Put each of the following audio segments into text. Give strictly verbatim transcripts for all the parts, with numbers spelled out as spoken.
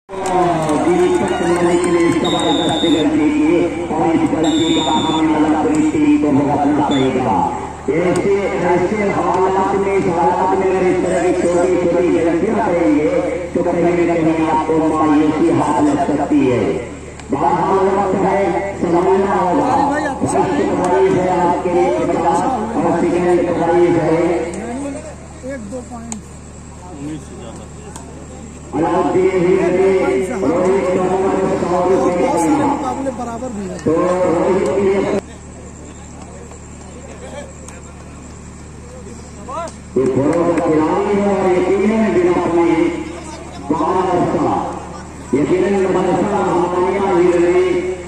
के लिए जबरदस्त गलती की और इस गलती का हमें अपनी टीम को भुगतना पड़ेगा। ऐसे ऐसे हालात में इस हालात में अगर इस तरह की छोटी छोटी गलतियां करेंगे तो कहीं न कहीं आपको मायूसी हाथ लग सकती है। बहरहाल वक्त है, समझना होगा। फर्स्ट प्राइज है आपके लिए पचास और सेकेंड प्राइज है एक दो पॉइंट अलाउद्दीन रोहित सौ रुपये मुकाबले बराबर भी है तो रोहित के लिए खिलाड़ी है और यकीनन बिना पॉइंट बारह यकीनन बरसा हमारिया वीरनी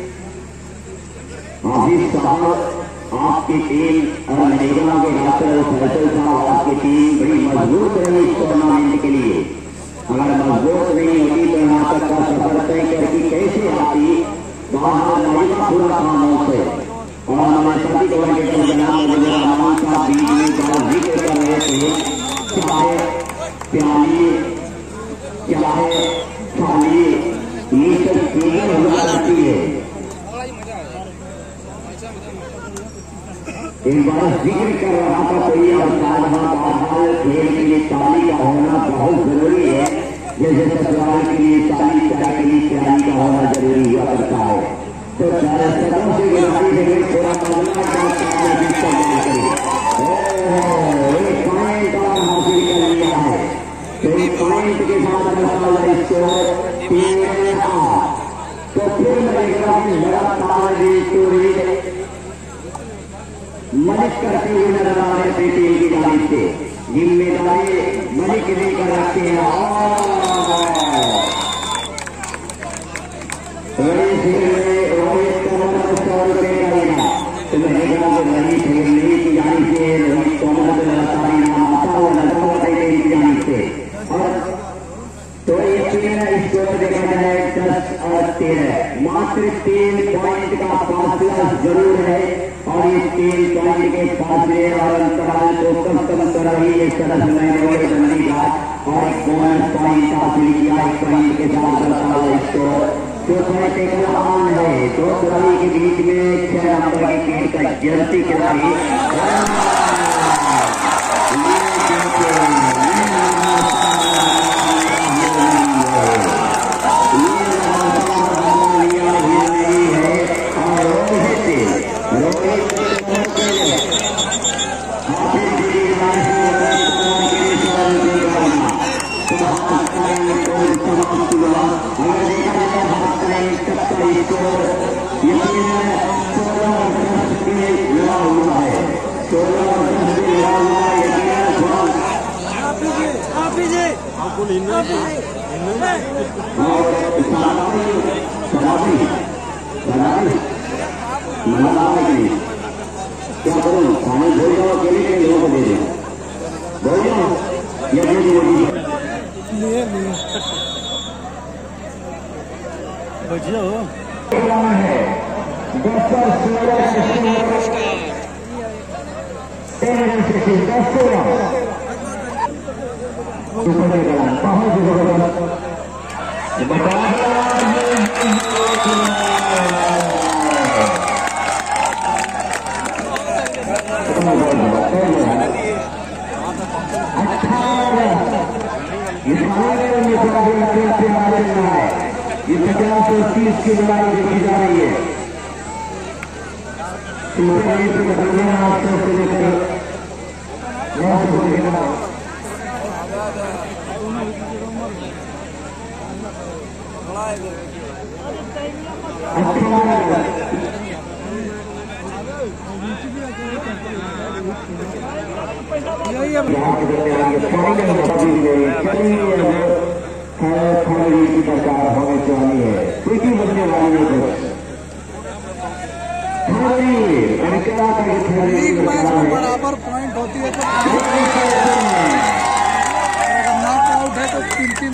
आसिफ साहब आपकी टीम और निगम के डॉक्टर फैसल साहब आपकी टीम बड़ी मजबूत रही इस टूर्नामेंट के लिए। अगर मजबूत नहीं होती तो यहाँ तक का सफर तय करके कैसे आती बाहर पूरा कामों से। और हमारे सभी कमेटी जनाब रहमान साहब बीच में जिक्र कर रहे थे, चाहे प्याली चाहे खाली ये सब चीजें हुआ करती है। एक बार जिक्र कर रहा था कोई अवसाद खेल के लिए चाली का होना बहुत जरूरी है, जैसे ससुराल के लिए चाली तरह के लिए चाली का होना जरूरी हुआ करता है। तो दर्शकों से गिरफ्तारी देने थोड़ा बदला एक पॉइंट और हासिल कर लिया है। तो एक पॉइंट के साथ स्कोर तीन आठ। तो फिर लगातार मलिक करते हुए नजर आ रहे थे टीम की जानिब से। जिम्मेदारी मलिक लेकर रखते हैं रोहित खेलने की जानी से रोहित तोमर लगातार नाम आता हुआ नजर आता है टीम की जानिब से। और तो स्कोर देखा जाए दस और तेरह, मात्र तीन पॉइंट का फासला जरूर है और इस तीन पॉइंट के फासले और अंतराल को कम कम कर रही है सरस मैंने बंदी का और एक बोनस पॉइंट हासिल किया एक पॉइंट के साथ बढ़ता हुआ स्कोर जो पॉइंट एक आसान है। दो खिलाड़ी के बीच में छह नंबर की टीम का जर्सी खिलाड़ी क्या करूँ खाने भूल जाओ अकेले के लोगों को दे दे बोल जाओ ये बचिया हो है दस सोलह दस सोलह पचास और तीस की लड़ाई देखी जा रही है। मोबाइल से बदलने आठ सौ से लेकर नौ सौ से लेकर फाइनल की दरकार होने चाहिए है प्रीति बनने वाली है बराबर पॉइंट होती है तो नॉकआउट है तो तीन तीन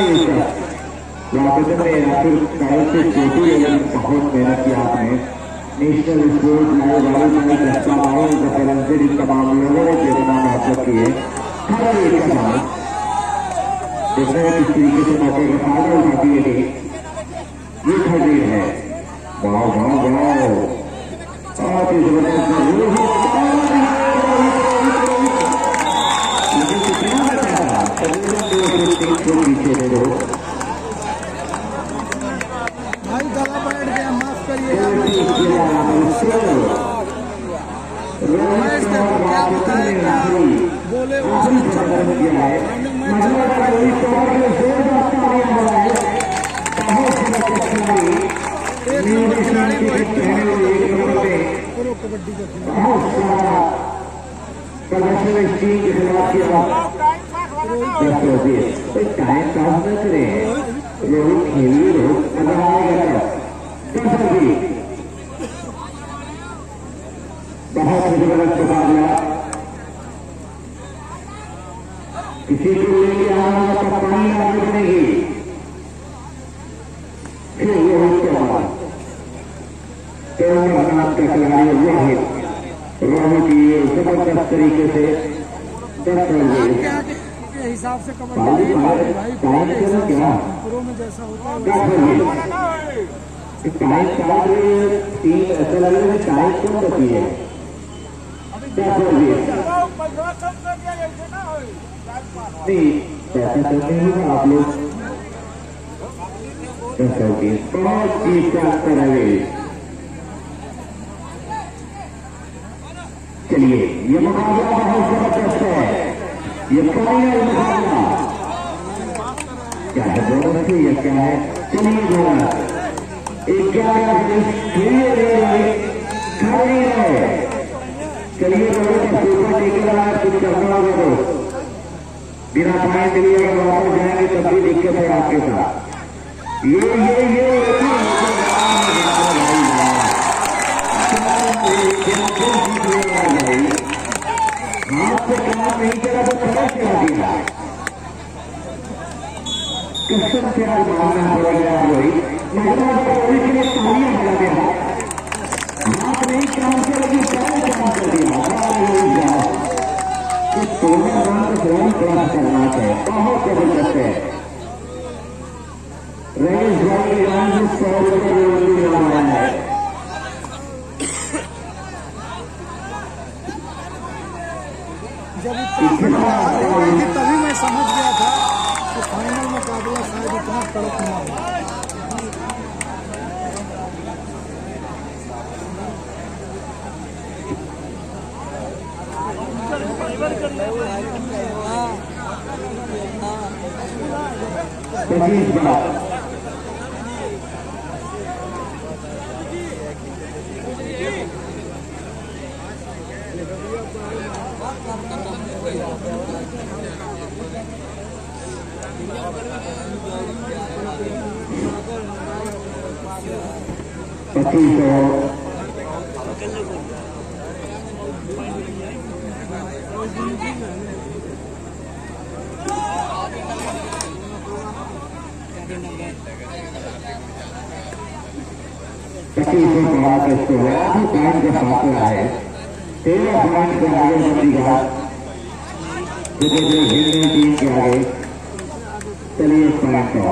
बहुत मेहनत की आपने नेशनल स्पोर्ट्स लाइव वाली रस्ता आए जफरंजरी तमाम लोगों ने देखना महत्व की है हर एक का नाम देखना है किस तरीके से मौके का फायदा उठाती है ये खरीद है। वाह वाह वाह बहुत ही जबरदस्त पीछे दे दो भाई गला बैठ गया माफ करिए क्या बताएगा बोले एक खिलाड़ी कबड्डी का प्रदर्शन टीम के खिलाफ किया टाइम पास न करे रोहित खेलिए रोहित अगर आएगा बहुत जबरदस्त मुकाबला किसी को लेके आना तो पानी आगे बनेगी फिर रोहित के बाद तेरह नाम का खिलाड़ी रोहित रोहित ये जबरदस्त तरीके से दस रन के हिसाब से कबड्डी क्या प्रो में जैसा होता है टाइम कार्ड टीम ऐसा लग रहा है टाइम कौन बची है नहीं पैसा तो नहीं है आप लोग बहुत चीज का अंतर है चलिए ये मुकाबला बहुत जबरदस्त है ये फाइनल मुकाबला क्या है दोनों से ये क्या है चलिए दोनों ग्यारह खड़ी है चलिए दोनों का सूपर टिकट आया कुछ करना होगा तो बिना पाए चलिए अगर वापस जाएंगे तब भी दिक्कत है आपके साथ ये ये ये हाथ से काम नहीं चला तो खड़ा चला दिया कसम से आज मानना पड़ेगा वही महिला के लिए तालियां बजा दिया हाथ नहीं काम से लगी पैर काम कर दिया कि सोलह रन को स्वयं प्राप्त करना है बहुत जबरदस्त है रमेश भाई के नाम से सौ रुपये लगाया है जब तभी मैं समझ गया था कि फाइनल मुकाबला शायद इतना कड़क ना हो पच्चीस बार पच्चीस सौ पच्चीस सौ बढ़ा के स्कोर आधी पॉइंट का फासला है तेरह पॉइंट से आगे बढ़ेगा हिंदी टीम के आगे चलिए पॉइंट का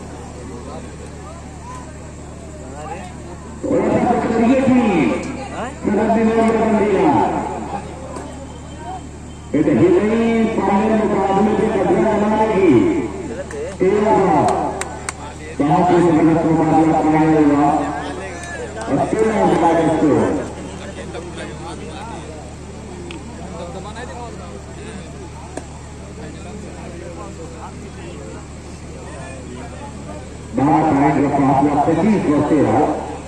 करिए टीम हिंदी फाइनल मुकाबले से कब्जा बनाएगी तेरह बहुत ही जबरदस्त मुकाबला फाइनल हुआ और तेरह मुकाबले स्कोर बारह पॉइंट का फासला पच्चीस और तेरह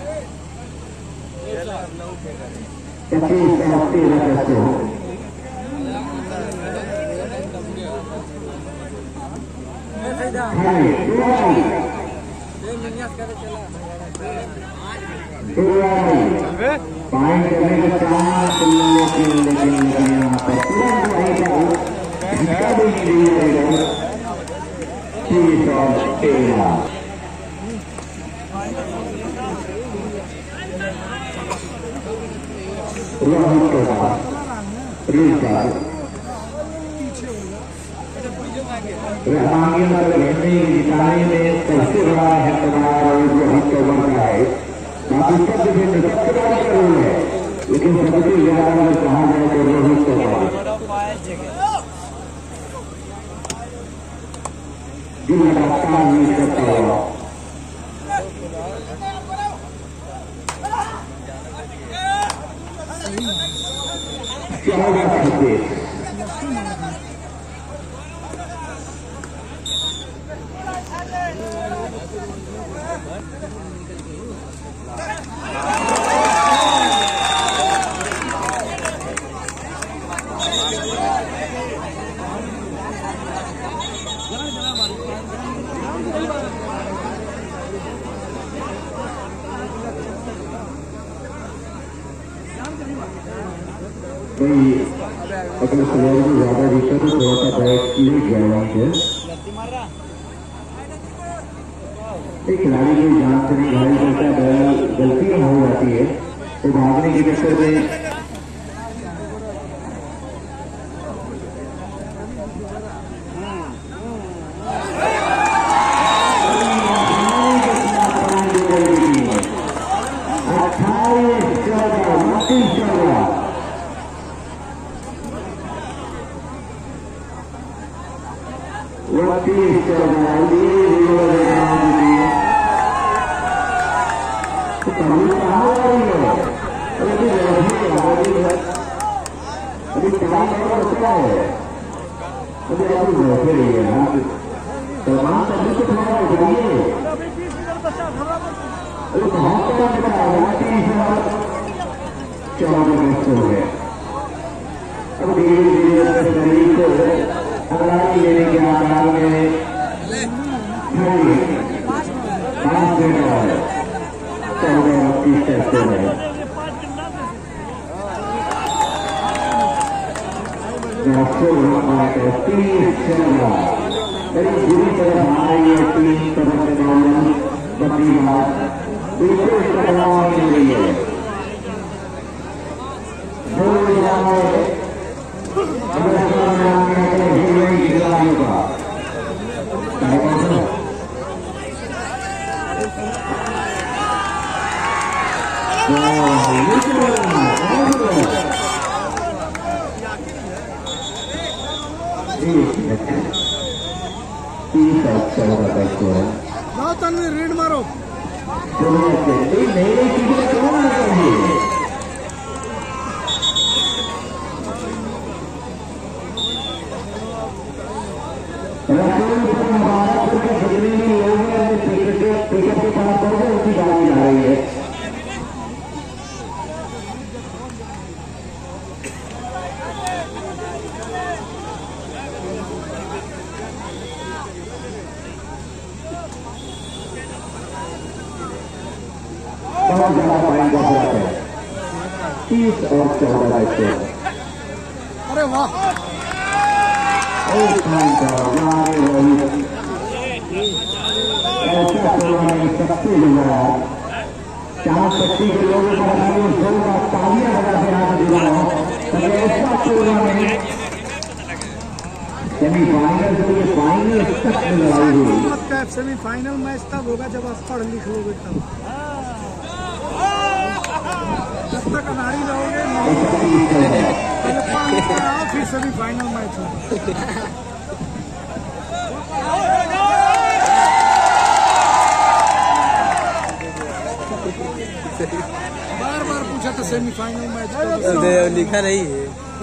पच्चीस और तेरह का स्कोर पॉइंट करने का चांस लेकिन लेकिन यहाँ पर तुरंत वहीं पर झटका भी नहीं दिया तीस और तेरह पर रहमानियत और हिंदी जिताने में सबसे बड़ा हिस्सेदार रोहित तोमर का है। बाकी सब जगह निष्पक्षता का रोल है, लेकिन सबसे ज्यादा अगर कहा जाए तो रोहित तोमर जो लगातार यूज करता हुआ चौदह छब्बीस अपने खिलाड़ी को ज्यादा दिक्कत है, थोड़ा सा बैट ले गया वहां से एक खिलाड़ी की जान से नहीं घायल करता है, गलती हो जाती है तो भागने के चक्कर में अब धीरे धीरे शरीर को अगलाई लेने के आधार में पांच मिनट और चौदह तीस करते हैं तीस चौदह करीब बुरी तरह हमारी ये तीन तरह से मामला बड़ी बात बिल्कुल टकराव मिल रही है। तनवीर रीड मारो बहुत ज्यादा पॉइंट का फर्क है, तीस और चौदह से। अरे वाह एक पॉइंट ऐसा टूर्नामेंट सबसे जुड़ा चार पच्चीस के लोगों का सौ का तालियां बजा के हाथ जुड़ा ऐसा टूर्नामेंट सेमीफाइनल से फाइनल तक में लड़ाई हुई। सेमीफाइनल मैच तब होगा जब आप पढ़ लिख लोगे, तब जब तक अनाड़ी रहोगे पहले पानी पर आओ फिर सेमीफाइनल मैच हो। बार बार पूछा था सेमीफाइनल मैच लिखा नहीं है।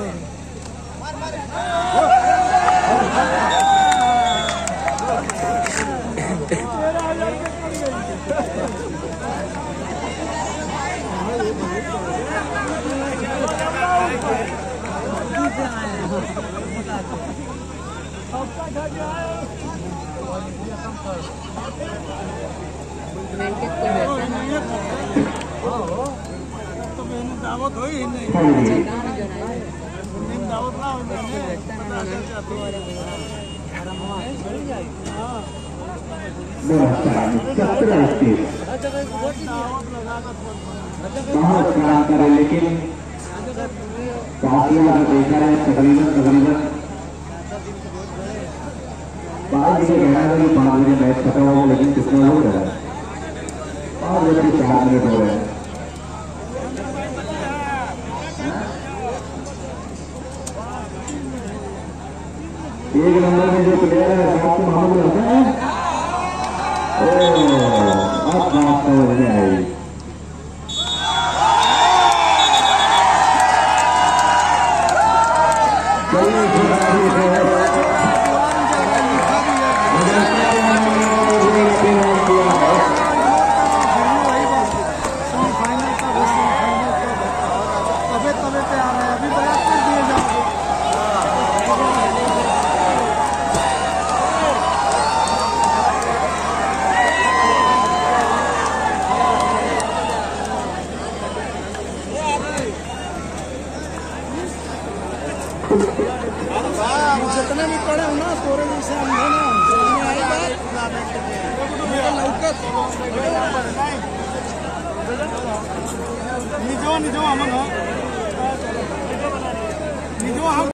दावत हो ही नहीं, दावत ना बहुत काम करे, लेकिन काफी आपने देखा है तकरीबन तकरीबन पाँच बजे कहना है कि पाँच बजे मैच खत्म होगा, लेकिन कितना हो रहा है पाँच बजे चार मिनट हो रहे हैं। एक नंबर में जो प्लेयर है रात मोहम्मद हसन है, अब बात समझ में आई। जितने भी पड़े हो ना तोरे से अंधे ना आई बात निजो निजो हम निजो हम